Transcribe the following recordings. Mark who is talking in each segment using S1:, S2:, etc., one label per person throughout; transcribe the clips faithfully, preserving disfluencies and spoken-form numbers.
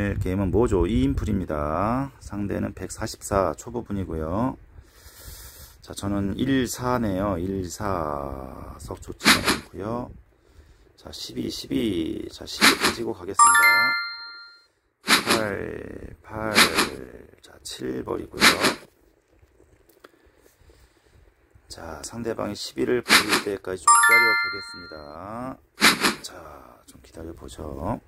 S1: 오늘 게임은 모조 이 인풀입니다. 상대는 백사십사 초보분이고요. 자, 저는 일 사네요. 일 사 썩 좋지는 않고요. 자, 십이, 십이. 자, 십이 가지고 가겠습니다. 팔, 팔. 자, 칠 버리고요. 자, 상대방이 십이를 버릴 때까지 좀 기다려 보겠습니다. 자, 좀 기다려 보죠.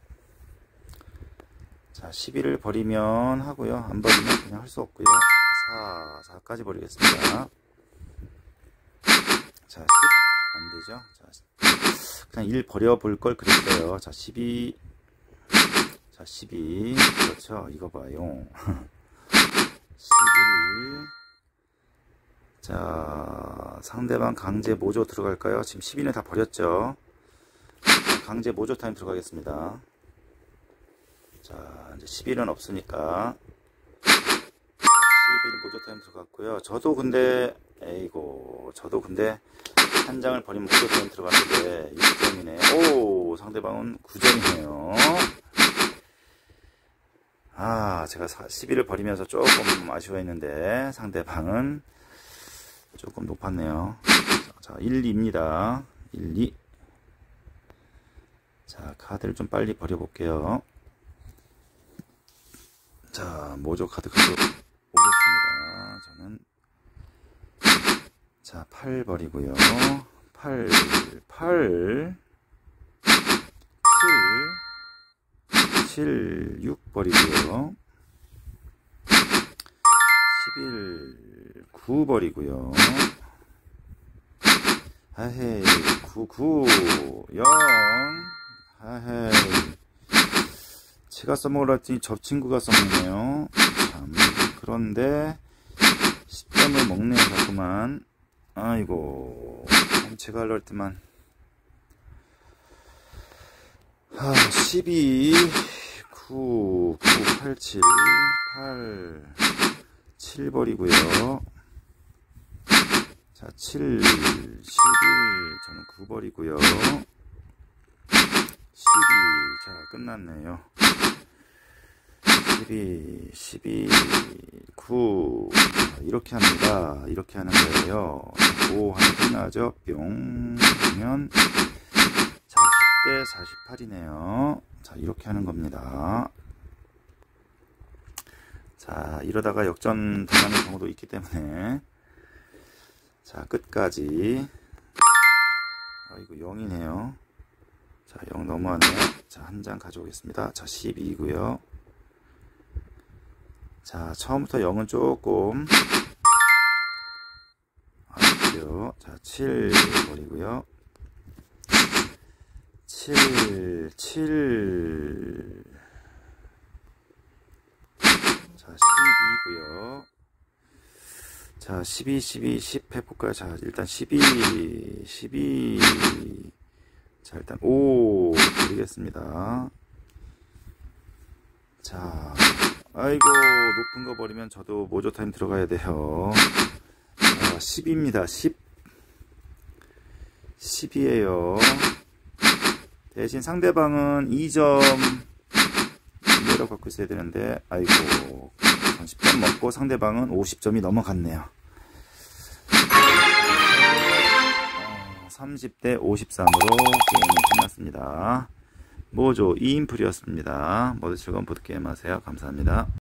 S1: 자, 십이를 버리면 하고요. 안 버리면 그냥 할 수 없고요. 사, 사까지 버리겠습니다. 자, 십 안 되죠. 자, 그냥 일 버려 볼 걸 그랬어요. 자, 십이. 자, 십이. 그렇죠. 이거 봐요. 십일. 자, 상대방 강제 모조 들어갈까요? 지금 십이는 다 버렸죠. 강제 모조 타임 들어가겠습니다. 자, 이제 십일은 없으니까 십일 모조 타임 들어갔고요. 저도 근데 에이고 저도 근데 한 장을 버리면 모조 타임 들어가는데 육 점이네. 오, 상대방은 구 점이네요. 아, 제가 십일을 버리면서 조금 아쉬워했는데 상대방은 조금 높았네요. 자, 일, 이입니다. 일, 이. 자, 카드를 좀 빨리 버려볼게요. 자, 모조 카드 가져오겠습니다. 저는. 자, 팔 버리고요. 팔, 팔. 칠. 칠, 육 버리고요. 십일, 구 버리고요. 하헤이, 구, 구, 영. 하헤이. 제가 써먹으라 했더니 저 친구가 써먹네요. 참, 그런데 십 점을 먹네요, 자꾸만. 아이고, 제가 하려 했더만. 아, 십이, 구, 구, 팔, 칠, 팔, 칠 버리고요. 자, 칠, 십일, 저는 구 버리고요. 십이, 자, 끝났네요. 십이, 십이, 구, 이렇게 합니다. 이렇게 하는 거예요. 오 하면 끝나죠. 뿅 하면 자, 십 대 사십팔이네요. 자, 이렇게 하는 겁니다. 자, 이러다가 역전 당하는 경우도 있기 때문에 자, 끝까지. 아, 이거 영이네요. 자, 영 너무하네요. 자, 한 장 가져오겠습니다. 자, 십이고요. 자, 처음부터 영은 조금 아쉽죠. 자, 칠 버리고요. 칠, 칠. 자, 십이고요. 자, 십이, 십이, 십 해볼까요? 자, 일단 십이, 십이. 자, 일단 오 드리겠습니다. 자, 아이고, 높은 거 버리면 저도 모조 타임 들어가야 돼요. 자, 십입니다. 십. 십이에요. 대신 상대방은 이 점 이대로 갖고 있어야 되는데, 아이고, 십 점 먹고 상대방은 오십 점이 넘어갔네요. 삼십 대 오십삼으로 게임이 끝났습니다. 모조 이 인풀이었습니다. 모두 즐거운 보드게임 하세요. 감사합니다.